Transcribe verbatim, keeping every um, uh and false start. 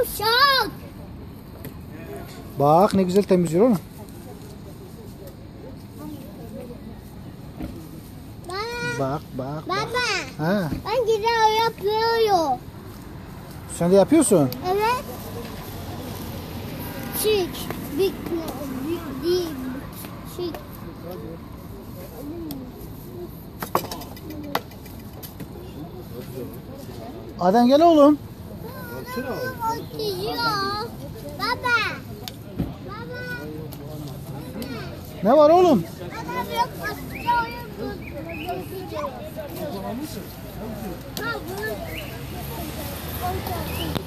uşak. Bak ne güzel temizliyor oğlum. Baba. Bak bak. Baba. Bak. Ha. Ben güzel yapıyorum. Sen de yapıyorsun. Evet. Çık. Big, big değil. Çık. Adem gel oğlum. Baba. Baba. Ne var oğlum? Adam yok. Başka oyun bu. Ha, bu.